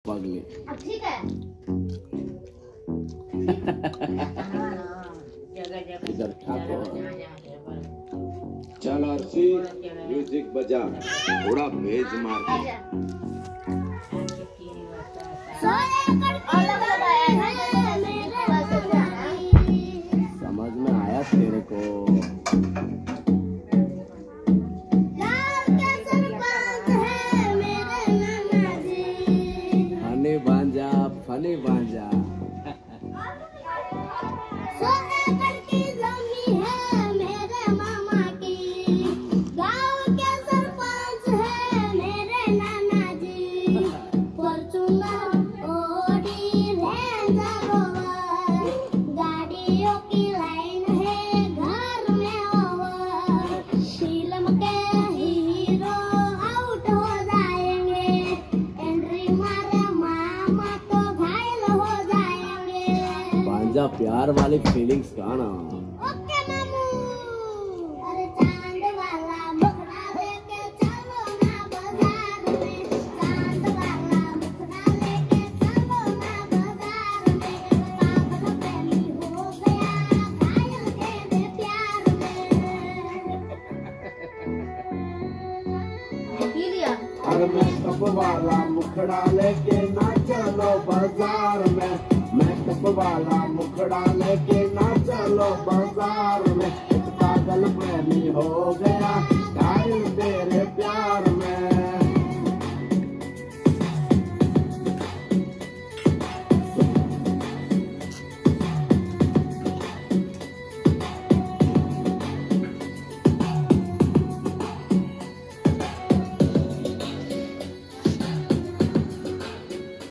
पगली। ठीक है। इधर ठाकुर। चल आरसी म्यूजिक बजा, थोड़ा भेज मार। समझ में आया तेरे को? फनी भांजा, फनी भांजा। प्यार वाली फीलिंग्स का ना। ओके मामू। अरे चांद वाला मुखड़ा लेके चलो ना बाजार में, चांद वाला मुखड़ा लेके चलो ना बाजार में, पागल प्रेमी हो गया घायल तेरे प्यार में। अरे मेकअप वाला मुखड़ा लेके ना चलो बाजार में, मेकअप वाला मुखड़ा लेके ना चलो बाजार में, पागल प्रेमी हो गया घायल तेरे प्यार में।